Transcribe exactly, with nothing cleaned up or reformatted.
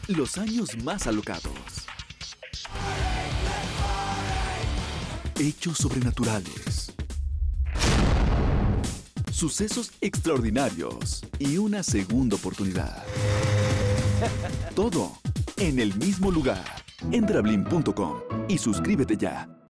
Los años más alocados. Hechos sobrenaturales. Sucesos extraordinarios y una segunda oportunidad. Todo en el mismo lugar. Entra a blim punto com y suscríbete ya.